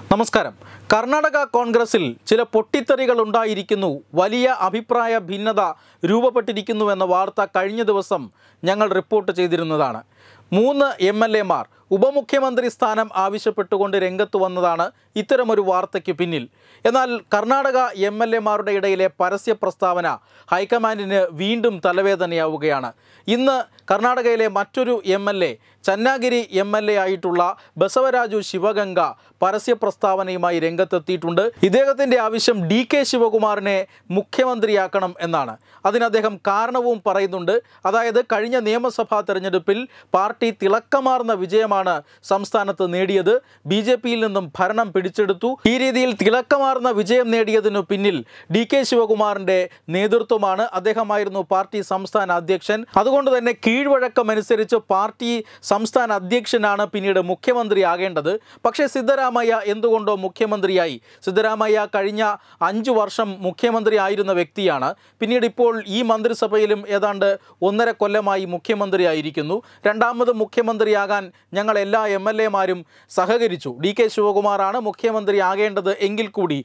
നമസ്കാരം. കർണാടക കോൺഗ്രസിൽ ചില പൊട്ടിത്തെറികൾ ഉണ്ടായിരിക്കുന്നു, വലിയ അഭിപ്രായ ഭിന്നത രൂപപ്പെട്ടിരിക്കുന്നുവെന്ന വാർത്ത കഴിഞ്ഞ ദിവസം ഞങ്ങൾ റിപ്പോർട്ട് ചെയ്തിരുന്നതാണ്. 3 MLA മാർ ഉപമുഖ്യമന്ത്രി സ്ഥാനം ആവശ്യപ്പെട്ടുകൊണ്ട് രംഗത്ത് വന്നതാണ് ഇത്തരമൊരു വാർത്തയ്ക്ക് പിന്നിൽ. എന്നാൽ കർണാടക MLA മാരുടെ ഇടയിലെ പരസ്യ പ്രസ്താവന ഹൈക്കമാൻഡിന് വീണ്ടും തലവേദനയാവുകയാണ്. ഇന്ന് കർണാടകയിലെ മറ്റൊരു MLA, ചന്നാഗിരി MLA ആയിട്ടുള്ള ബസവരാജു ശിവഗംഗ പരസ്യ പ്രസ്താവനയുമായി രംഗത്തെത്തിയിട്ടുണ്ട്. ഇദ്ദേഹത്തിൻ്റെ ആവശ്യം DK ശിവകുമാറിനെ മുഖ്യമന്ത്രിയാക്കണം എന്നാണ്. അതിന് അദ്ദേഹം കാരണവും പറയുന്നുണ്ട്. അതായത് കഴിഞ്ഞ നിയമസഭാ തെരഞ്ഞെടുപ്പിൽ പാർട്ടി തിളക്കമാർന്ന വിജയമാണ് സംസ്ഥാനത്ത് നേടിയത്. BJP-യിൽ നിന്നും ഭരണം പിടിച്ചെടുത്തു. ഈ രീതിയിൽ തിളക്കമാർന്ന വിജയം നേടിയതിനു പിന്നിൽ DK ശിവകുമാറിൻ്റെ നേതൃത്വമാണ്. അദ്ദേഹമായിരുന്നു പാർട്ടി സംസ്ഥാന അധ്യക്ഷൻ. അതുകൊണ്ട് തന്നെ കീഴ്വഴക്കമനുസരിച്ച് പാർട്ടി സംസ്ഥാന അധ്യക്ഷനാണ് പിന്നീട് മുഖ്യമന്ത്രിയാകേണ്ടത്. പക്ഷേ സിദ്ധരാമയ്യ എന്തുകൊണ്ടോ മുഖ്യമന്ത്രിയായി. സിദ്ധരാമയ്യ കഴിഞ്ഞ 5 വർഷം മുഖ്യമന്ത്രി ആയിരുന്ന വ്യക്തിയാണ്. പിന്നീട് ഇപ്പോൾ ഈ മന്ത്രിസഭയിലും ഏതാണ്ട് 1.5 കൊല്ലമായി മുഖ്യമന്ത്രിയായിരിക്കുന്നു. രണ്ടാമത് മുഖ്യമന്ത്രിയാകാൻ ഞങ്ങൾ എല്ലാ MLA-മാരും സഹകരിച്ചു. DK ശിവകുമാറാണ് മുഖ്യമന്ത്രിയാകേണ്ടത് എങ്കിൽ കൂടി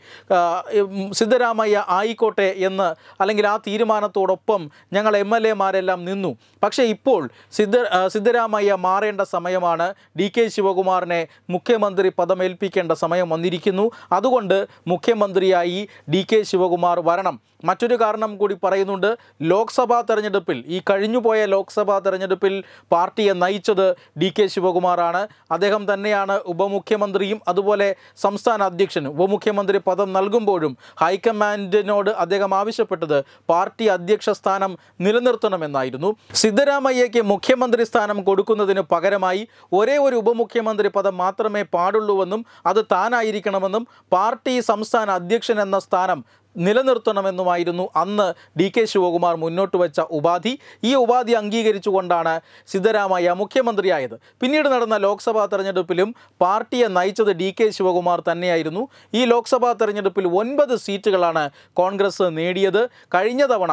സിദ്ധരാമയ്യ ആയിക്കോട്ടെ എന്ന്, അല്ലെങ്കിൽ ആ തീരുമാനത്തോടൊപ്പം ഞങ്ങൾ MLA-മാരെല്ലാം നിന്നു. പക്ഷേ ഇപ്പോൾ സിദ്ധരാമയ്യ മാറേണ്ട സമയമാണ്. DK ശിവകുമാറിനെ മുഖ്യമന്ത്രി പദമേൽപ്പിക്കേണ്ട സമയം വന്നിരിക്കുന്നു. അതുകൊണ്ട് മുഖ്യമന്ത്രിയായി DK ശിവകുമാർ വരണം. മറ്റൊരു കാരണം കൂടി പറയുന്നുണ്ട്. ലോക്സഭാ തെരഞ്ഞെടുപ്പിൽ, ഈ കഴിഞ്ഞുപോയ ലോക്സഭാ തെരഞ്ഞെടുപ്പിൽ പാർട്ടിയെ നയിച്ചത് DK ശിവകുമാറാണ്. അദ്ദേഹം തന്നെയാണ് ഉപമുഖ്യമന്ത്രിയും അതുപോലെ സംസ്ഥാന അധ്യക്ഷനും. ഉപമുഖ്യമന്ത്രി പദം നൽകുമ്പോഴും ഹൈക്കമാൻഡിനോട് അദ്ദേഹം ആവശ്യപ്പെട്ടത് പാർട്ടി അധ്യക്ഷ സ്ഥാനം നിലനിർത്തണമെന്നായിരുന്നു. സിദ്ധരാമയ്യയ്ക്ക് മുഖ്യമന്ത്രി സ്ഥാനം കൊടുക്കുന്നതിന് പകരമായി ഒരേ ഒരു ഉപമുഖ്യമന്ത്രി പദം മാത്രമേ പാടുള്ളൂവെന്നും അത് താനായിരിക്കണമെന്നും പാർട്ടി സംസ്ഥാന അധ്യക്ഷൻ എന്ന സ്ഥാനം നിലനിർത്തണമെന്നുമായിരുന്നു അന്ന് DK ശിവകുമാർ മുന്നോട്ട് വെച്ച ഉപാധി. ഈ ഉപാധി അംഗീകരിച്ചുകൊണ്ടാണ് സിദ്ധരാമയ്യ മുഖ്യമന്ത്രിയായത്. പിന്നീട് നടന്ന ലോക്സഭാ തെരഞ്ഞെടുപ്പിലും പാർട്ടിയെ നയിച്ചത് DK ശിവകുമാർ തന്നെയായിരുന്നു. ഈ ലോക്സഭാ തെരഞ്ഞെടുപ്പിൽ 9 സീറ്റുകളാണ് കോൺഗ്രസ് നേടിയത്. കഴിഞ്ഞ തവണ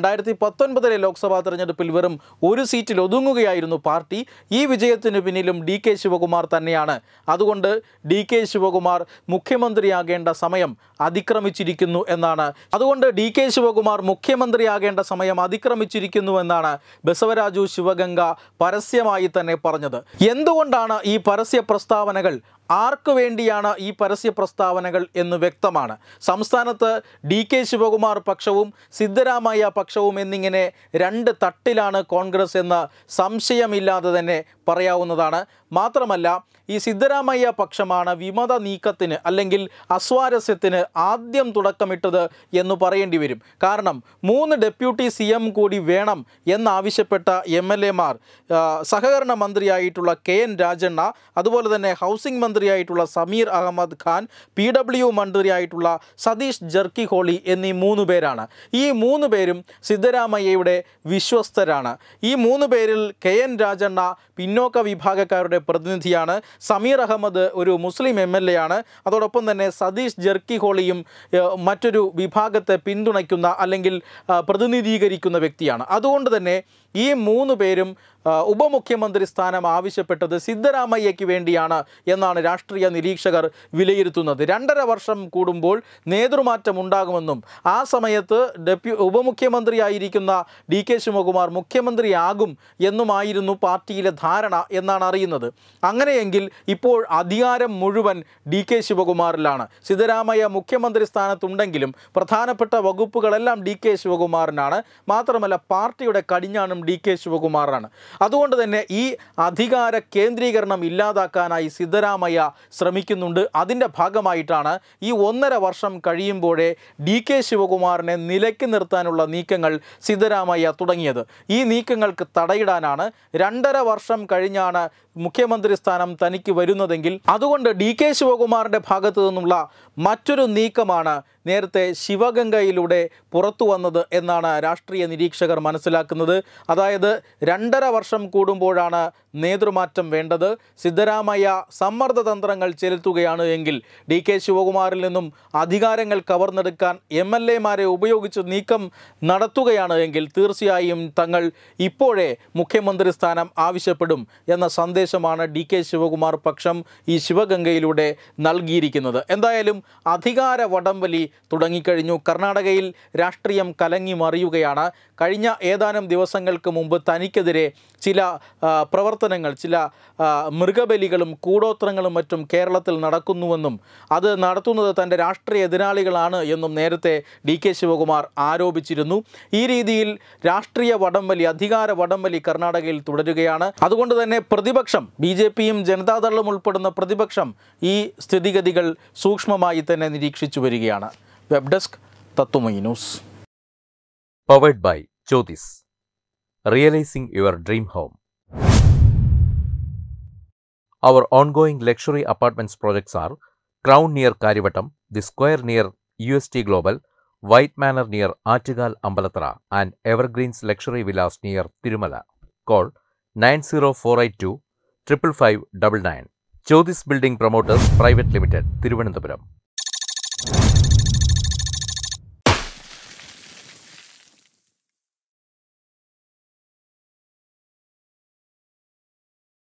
2019 ലോക്സഭാ തെരഞ്ഞെടുപ്പിൽ വെറും 1 സീറ്റിൽ ഒതുങ്ങുകയായിരുന്നു പാർട്ടി. ഈ വിജയത്തിന് പിന്നിലും DK ശിവകുമാർ തന്നെയാണ്. അതുകൊണ്ട് DK ശിവകുമാർ മുഖ്യമന്ത്രിയാകേണ്ട സമയം അതിക്രമിച്ചിരിക്കുന്നു എന്നാണ്. അതുകൊണ്ട് DK ശിവകുമാർ മുഖ്യമന്ത്രിയാകേണ്ട സമയം അതിക്രമിച്ചിരിക്കുന്നു എന്നാണ് ബസവരാജു ശിവഗംഗ പരസ്യമായി തന്നെ പറഞ്ഞത്. എന്തുകൊണ്ടാണ് ഈ പരസ്യ പ്രസ്താവനകൾ, ആർക്കു വേണ്ടിയാണ് ഈ പരസ്യ പ്രസ്താവനകൾ എന്ന് വ്യക്തമാണ്. സംസ്ഥാനത്ത് DK ശിവകുമാർ പക്ഷവും സിദ്ധരാമയ്യ പക്ഷവും എന്നിങ്ങനെ 2 തട്ടിലാണ് കോൺഗ്രസ് എന്ന് സംശയമില്ലാതെ തന്നെ പറയാവുന്നതാണ്. മാത്രമല്ല, ഈ സിദ്ധരാമയ്യ പക്ഷമാണ് വിമത നീക്കത്തിന് അല്ലെങ്കിൽ അസ്വാരസ്യത്തിന് ആദ്യം തുടക്കമിട്ടത് എന്ന് പറയേണ്ടി വരും. കാരണം 3 ഡെപ്യൂട്ടി CM കൂടി വേണം എന്നാവശ്യപ്പെട്ട MLA-മാർ സഹകരണ മന്ത്രിയായിട്ടുള്ള KN രാജണ്ണ, അതുപോലെ തന്നെ ഹൗസിംഗ് മന്ത്രിയായിട്ടുള്ള സമീർ അഹമ്മദ് ഖാൻ, PW മന്ത്രിയായിട്ടുള്ള സതീഷ് ജർക്കിഹോളി എന്നീ 3 പേരാണ്. ഈ 3 പേരും സിദ്ധരാമയ്യയുടെ വിശ്വസ്തരാണ്. ഈ 3 പേരിൽ KN രാജണ്ണ പിന്നോക്ക വിഭാഗക്കാരുടെ പ്രതിനിധിയാണ്. സമീർ അഹമ്മദ് ഒരു മുസ്ലിം MLA ആണ്. അതോടൊപ്പം തന്നെ സതീഷ് ജർക്കിഹോളിയും മറ്റൊരു വിഭാഗത്തെ പിന്തുണയ്ക്കുന്ന അല്ലെങ്കിൽ പ്രതിനിധീകരിക്കുന്ന വ്യക്തിയാണ്. അതുകൊണ്ട് തന്നെ ഈ 3 പേരും ഉപമുഖ്യമന്ത്രി സ്ഥാനം ആവശ്യപ്പെട്ടത് സിദ്ധരാമയ്യയ്ക്ക് വേണ്ടിയാണ് എന്നാണ് രാഷ്ട്രീയ നിരീക്ഷകർ വിലയിരുത്തുന്നത്. 2.5 വർഷം കൂടുമ്പോൾ നേതൃമാറ്റം ഉണ്ടാകുമെന്നും ആ സമയത്ത് ഉപമുഖ്യമന്ത്രിയായിരിക്കുന്ന DK ശിവകുമാർ മുഖ്യമന്ത്രിയാകും എന്നുമായിരുന്നു പാർട്ടിയിലെ ധാരണ എന്നാണ് അറിയുന്നത്. അങ്ങനെയെങ്കിൽ ഇപ്പോൾ അധികാരം മുഴുവൻ DK ശിവകുമാറിലാണ്. സിദ്ധരാമയ്യ മുഖ്യമന്ത്രി സ്ഥാനത്തുണ്ടെങ്കിലും പ്രധാനപ്പെട്ട വകുപ്പുകളെല്ലാം DK ശിവകുമാറിനാണ്. മാത്രമല്ല, പാർട്ടിയുടെ കടിഞ്ഞാണും DK ശിവകുമാറാണ്. അതുകൊണ്ട് തന്നെ ഈ അധികാര കേന്ദ്രീകരണം ഇല്ലാതാക്കാനായി സിദ്ധരാമയ്യ ശ്രമിക്കുന്നുണ്ട്. അതിൻ്റെ ഭാഗമായിട്ടാണ് ഈ 1.5 വർഷം കഴിയുമ്പോഴേ DK ശിവകുമാറിനെ നിലയ്ക്ക് നിർത്താനുള്ള നീക്കങ്ങൾ സിദ്ധരാമയ്യ തുടങ്ങിയത്. ഈ നീക്കങ്ങൾക്ക് തടയിടാനാണ്. 2.5 വർഷം കഴിഞ്ഞാണ് മുഖ്യമന്ത്രി സ്ഥാനം തനിക്ക് വരുന്നതെങ്കിൽ അതുകൊണ്ട് DK ശിവകുമാറിൻ്റെ ഭാഗത്തു നിന്നുള്ള മറ്റൊരു നീക്കമാണ് നേരത്തെ ശിവഗംഗയിലൂടെ പുറത്തു വന്നത് എന്നാണ് രാഷ്ട്രീയ നിരീക്ഷകർ മനസ്സിലാക്കുന്നത്. അതായത് 2.5 വർഷം കൂടുമ്പോഴാണ് നേതൃമാറ്റം വേണ്ടത്. സിദ്ധരാമയ്യ സമ്മർദ്ദ തന്ത്രങ്ങൾ ചെലുത്തുകയാണ് എങ്കിൽ, DK ശിവകുമാറിൽ നിന്നും അധികാരങ്ങൾ കവർന്നെടുക്കാൻ MLA-മാരെ ഉപയോഗിച്ച് നീക്കം നടത്തുകയാണ് എങ്കിൽ തീർച്ചയായും തങ്ങൾ ഇപ്പോഴേ മുഖ്യമന്ത്രി സ്ഥാനം ആവശ്യപ്പെടും എന്ന സന്ദേശമാണ് DK ശിവകുമാർ പക്ഷം ഈ ശിവഗംഗയിലൂടെ നൽകിയിരിക്കുന്നത്. എന്തായാലും അധികാര വടംവലി തുടങ്ങിക്കഴിഞ്ഞു. കർണാടകയിൽ രാഷ്ട്രീയം കലങ്ങി മറിയുകയാണ്. കഴിഞ്ഞ ഏതാനും ദിവസങ്ങൾക്ക് മുമ്പ് തനിക്കെതിരെ ചില പ്രവർത്തനങ്ങൾ, ചില മൃഗബലികളും കൂടോത്രങ്ങളും മറ്റും കേരളത്തിൽ നടക്കുന്നുവെന്നും അത് നടത്തുന്നത് തൻ്റെ രാഷ്ട്രീയ എതിരാളികളാണ് എന്നും നേരത്തെ DK ശിവകുമാർ ആരോപിച്ചിരുന്നു. ഈ രീതിയിൽ രാഷ്ട്രീയ വടംവലി, അധികാര വടംവലി കർണാടകയിൽ തുടരുകയാണ്. അതുകൊണ്ട് തന്നെ പ്രതിപക്ഷം, BJPയും ജനതാദളും ഉൾപ്പെടുന്ന പ്രതിപക്ഷം ഈ സ്ഥിതിഗതികൾ സൂക്ഷ്മമായി തന്നെ നിരീക്ഷിച്ചു വരികയാണ്. Web desk Tatwamayi news. Powered by Jyotis. Realizing your dream home. Our ongoing luxury apartments projects are Crown near Karivattam, The Square near UST Global, White Manor near Attigal Ambalathara, and Evergreens Luxury Villas near Tirumala. Call 90482 55599. Jyotis Building Promoters Private Limited, Thiruvananthapuram.